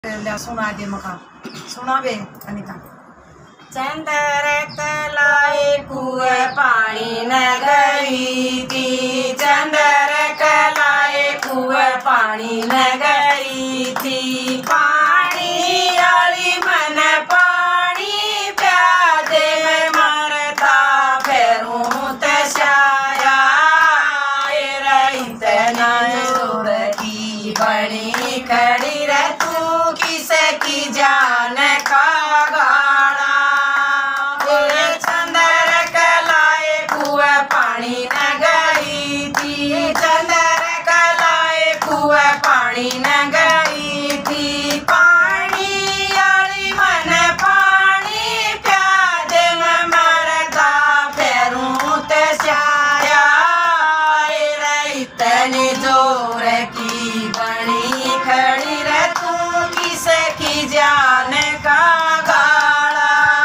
सुना दे मका सुना बे अनिता। चंदर कलाए कुए पानी न गई थी, चंदर कलाए कुए पानी न गई थी। पानी आली मन पानी प्यादे में मरता फेरूं तशाया रही तना जोर की बड़ी खड़ी रे तू किसे की जान का गाड़ा। चंदर कलाए कुए पानी न गई थी, चंदर कलाए कुए पानी न गई थी। पानी आली मन पानी प्यादे में मरता फेरूं तशाया रही तनी जोर की बड़ी खड़ी रे तू किसे की जान का गाड़ा।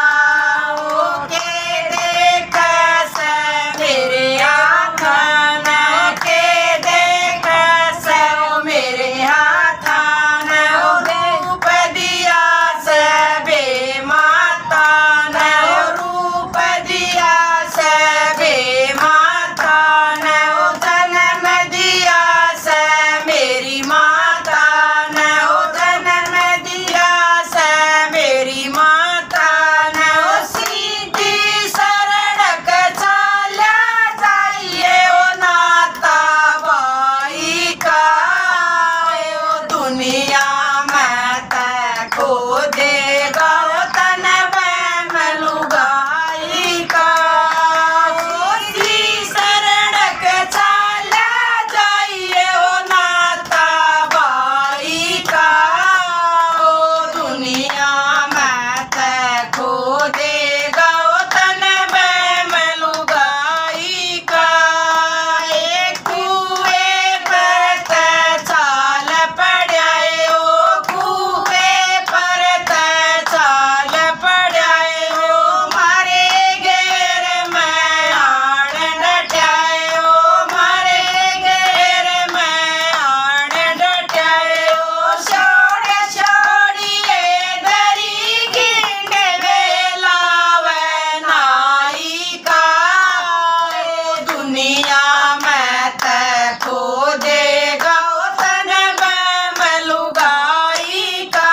के देख से मेरे आँखन के देख से मेरे हाथन रूप दिया से बे माता न रूप दिया से बे माता न जन्म दिया से मेरी माता न जन्म दिया से मेरी माता न सीधी सड़क चाला जाइए ओ नाता बाई का ओ दुनिया में तको देगा तन में लुगाई का। सीधी सड़क चाला जाइए ओ नाता बाई का ओ दुनिया में तको देगा तन में लुगाई का। एक कुएं पर चाल पड़ाए ओ कुएं पर चाल पड़ाए ओ मारे घेर में आड़ डटाए ओ मारे घेर में आड़ डटाए ओ छोड़ छोड़िए दरी गिंड वेलावे नाई का ओ दुनिया में तको देगा तन में लुगाई का।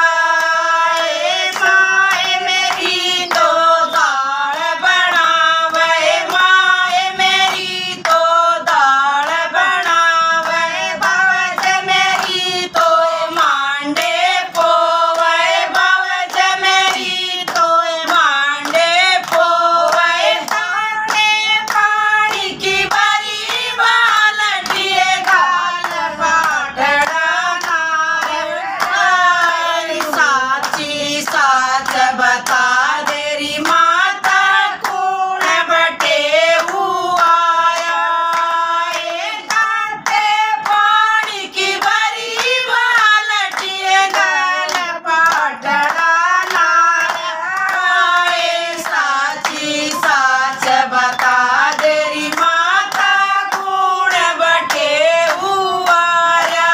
माए मेरी तो दाल बनावे, माए मेरी तो दाल बनावे, बावज मेरी तो मांडे पोवे, बावज मेरी तो मांडे पोवे। ताने पानी की बरी बाल्टिए गाल पाटड़ा नारे साची साच बता देरी माता कूण बटे हुआया। कांटे पानी की बरी बाल्टिए गाल पाटड़ा नारे साची साच बता देरी माता कूण बटे हुआया।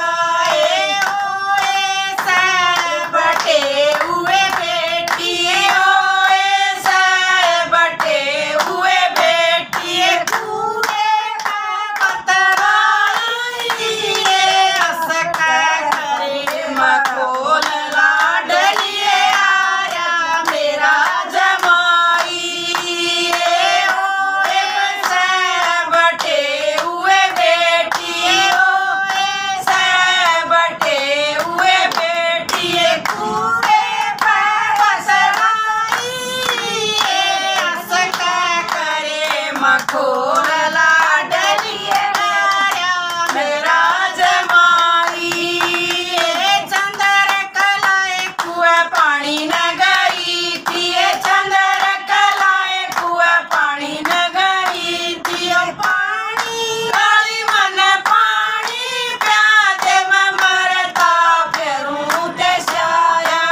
ओए से बटे हुए बेटिए ओए से बटे हुए बेटिए कुएं का पतराइए असक करे मखोल लाडलिए आया मेरा जमाई। ओए से बटे हुए बेटिए ओए से बटे हुए बेटिए कुएं पर पसराइए असक करे मखोल लाडलिए आया मेरा जमाई। चंदर कलाए कुएं पानी न गई थी, चंदर कलाए कुएं पानी न गई थी। पानी वाली मन पानी प्यादे में मरता फेरूं तशाया।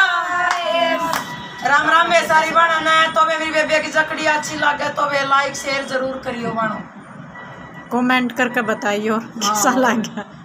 राम राम बे सारी बना तो मेरी बेबे की जकड़ी अच्छी लगे तो वे लाइक शेयर जरूर करियो बानो, कमेंट करके बताइए और कैसा लगा।